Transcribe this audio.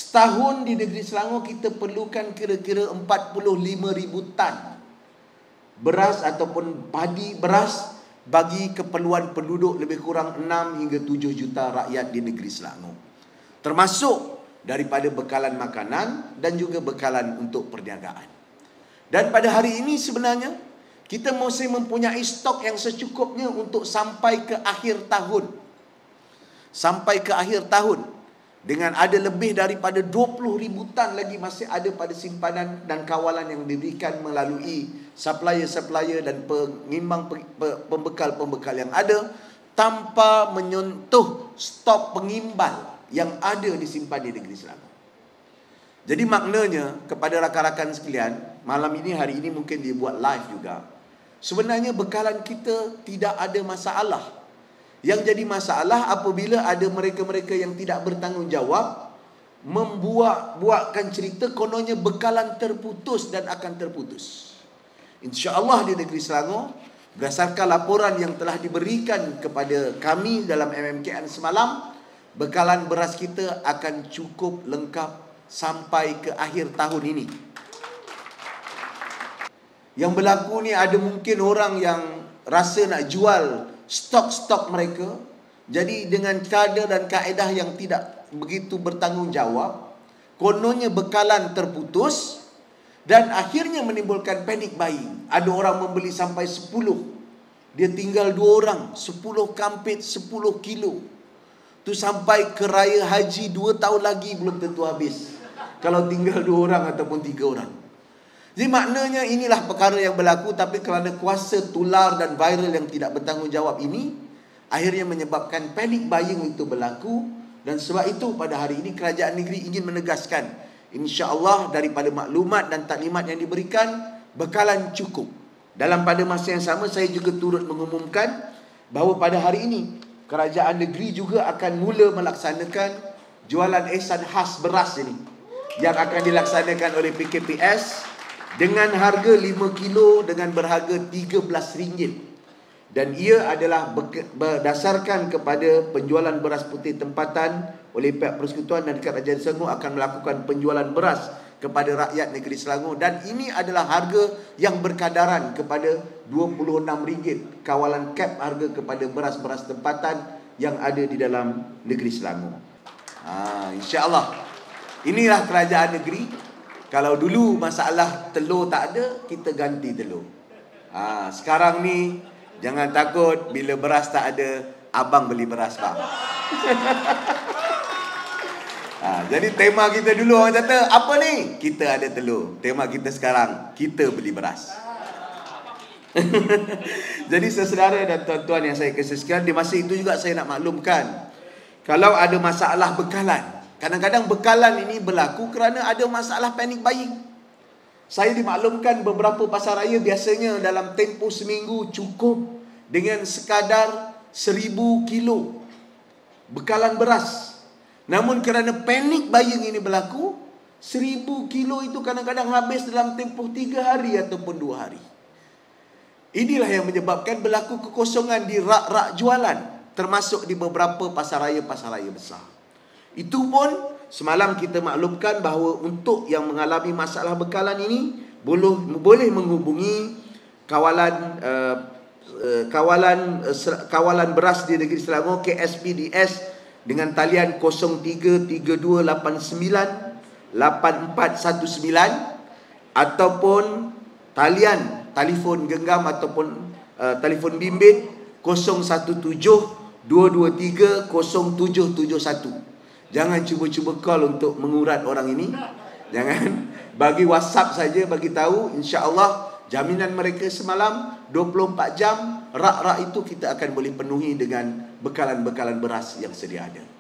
Setahun di negeri Selangor kita perlukan kira-kira 45,000 tan beras ataupun padi beras bagi keperluan penduduk lebih kurang 6 hingga 7 juta rakyat di negeri Selangor. Termasuk daripada bekalan makanan dan juga bekalan untuk perniagaan. Dan pada hari ini sebenarnya kita mesti mempunyai stok yang secukupnya untuk sampai ke akhir tahun. Sampai ke akhir tahun. Dengan ada lebih daripada 20,000 tan lagi masih ada pada simpanan dan kawalan yang diberikan melalui supplier-supplier dan pengimbang pembekal-pembekal yang ada tanpa menyentuh stok pengimbal yang ada disimpan di negeri Selangor. Jadi maknanya kepada rakan-rakan sekalian, malam ini, hari ini mungkin dibuat live juga. Sebenarnya bekalan kita tidak ada masalah. Yang jadi masalah apabila ada mereka-mereka yang tidak bertanggungjawab buatkan cerita kononnya bekalan terputus dan akan terputus. InsyaAllah di negeri Selangor, berdasarkan laporan yang telah diberikan kepada kami dalam MMKN semalam, bekalan beras kita akan cukup lengkap sampai ke akhir tahun ini. Yang berlaku ni ada mungkin orang yang rasa nak jual stok-stok mereka. Jadi dengan kadar dan kaedah yang tidak begitu bertanggungjawab, kononnya bekalan terputus dan akhirnya menimbulkan panic buying. Ada orang membeli sampai 10. Dia tinggal 2 orang, 10 kampit, 10 kilo. Tu sampai ke raya haji 2 tahun lagi belum tentu habis. Kalau tinggal 2 orang ataupun 3 orang. Jadi maknanya inilah perkara yang berlaku, tapi kerana kuasa tular dan viral yang tidak bertanggungjawab ini, akhirnya menyebabkan panic buying itu berlaku. Dan sebab itu pada hari ini kerajaan negeri ingin menegaskan, insya-Allah daripada maklumat dan taklimat yang diberikan, bekalan cukup. Dalam pada masa yang sama, saya juga turut mengumumkan bahawa pada hari ini kerajaan negeri juga akan mula melaksanakan jualan ihsan khas beras ini yang akan dilaksanakan oleh PKPS dengan harga 5 kilo dengan berharga RM13. Dan ia adalah berdasarkan kepada penjualan beras putih tempatan oleh pihak persekutuan dan kerajaan Selangor akan melakukan penjualan beras kepada rakyat negeri Selangor. Dan ini adalah harga yang berkadaran kepada RM26 kawalan cap harga kepada beras-beras tempatan yang ada di dalam negeri Selangor. InsyaAllah inilah kerajaan negeri. Kalau dulu masalah telur tak ada, kita ganti telur. Sekarang ni jangan takut, bila beras tak ada, abang beli beras bang. Jadi tema kita dulu orang kata, apa ni? Kita ada telur. Tema kita sekarang, kita beli beras. Jadi saudara dan tuan-tuan yang saya kasih sekalian, di masa itu juga saya nak maklumkan, kalau ada masalah bekalan, kadang-kadang bekalan ini berlaku kerana ada masalah panic buying. Saya dimaklumkan beberapa pasar raya biasanya dalam tempoh seminggu cukup dengan sekadar 1,000 kilo bekalan beras. Namun kerana panic buying ini berlaku, 1,000 kilo itu kadang-kadang habis dalam tempoh 3 hari ataupun 2 hari. Inilah yang menyebabkan berlaku kekosongan di rak-rak jualan, termasuk di beberapa pasar raya besar. Itu pun semalam kita maklumkan bahawa untuk yang mengalami masalah bekalan ini boleh menghubungi kawalan beras di negeri Selangor KSPDS dengan talian 0328984119 ataupun telefon genggam ataupun telefon bimbit 0172230771. Jangan cuba-cuba call untuk mengurat orang ini. Jangan. Bagi WhatsApp saja, bagi tahu. InsyaAllah jaminan mereka semalam 24 jam, rak-rak itu kita akan boleh penuhi dengan bekalan-bekalan beras yang sedia ada.